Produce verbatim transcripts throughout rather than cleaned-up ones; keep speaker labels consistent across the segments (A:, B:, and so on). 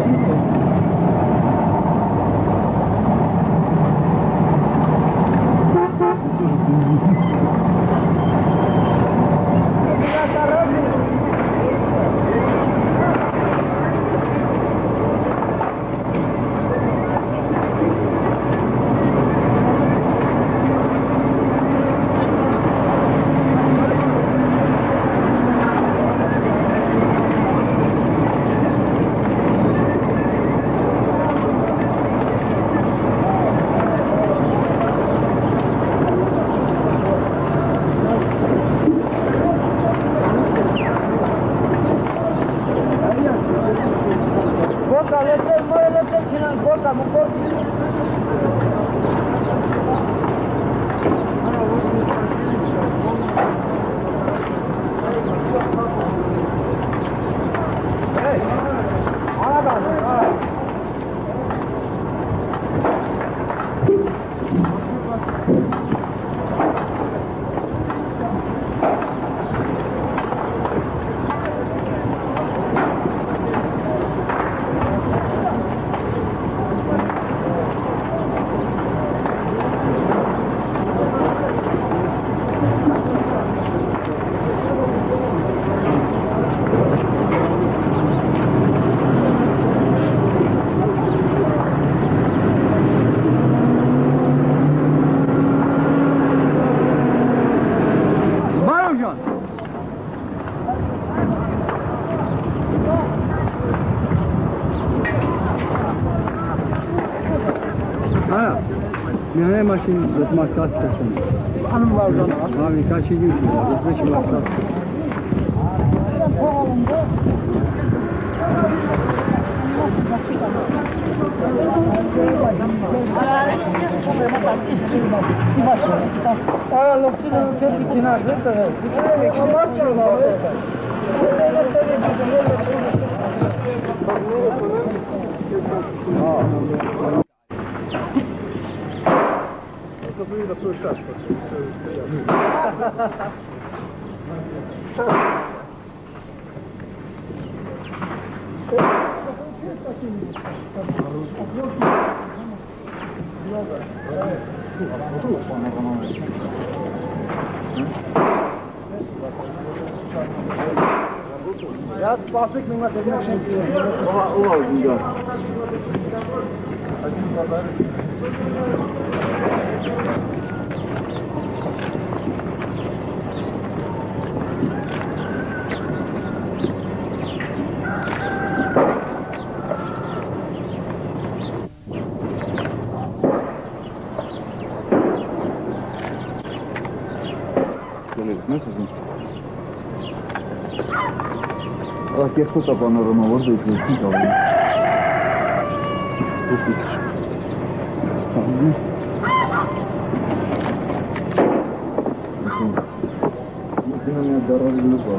A: Miałem maszyn do smaczka Anım var orada. Abi kaç şey yiyorsun? Beş smaczka.
B: To byli na swój czas. Ja spasik mi ma tegna šenki. Ova ova uđa.
C: Aquí es justo cuando renovó de principio. No me agarro el grupo.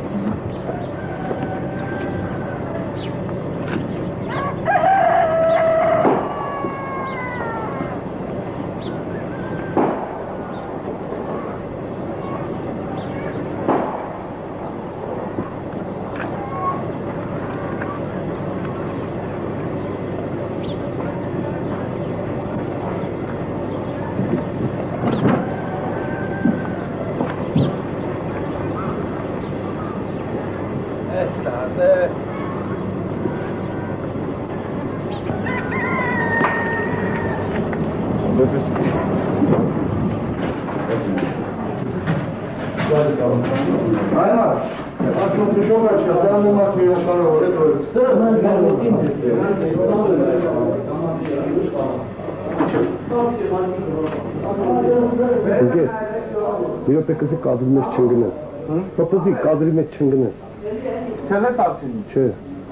A: Çünkü diyor peki kadrilmek çıngını. Peki kadrilmek çıngını.
B: Sen ne tavsiyen?
A: Şey.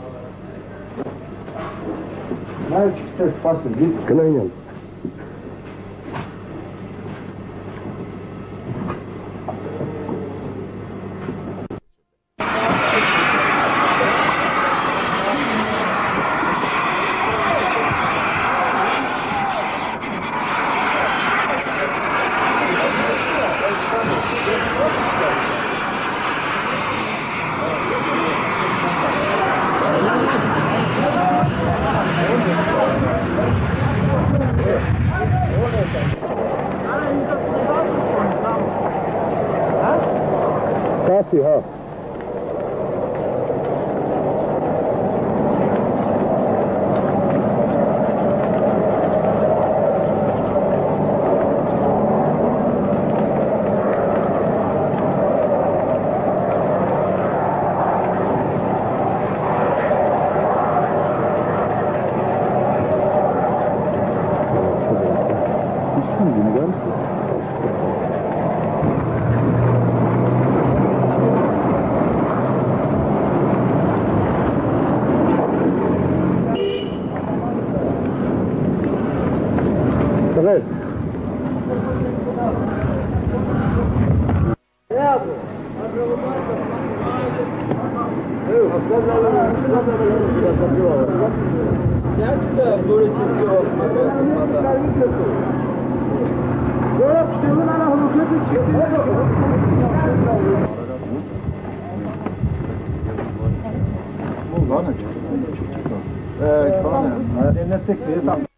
B: Ne çıktı fasıl git.
A: Kınayın.
C: Gitti ha. Evet. Evet, tamam. Hadi ne sektiği tam.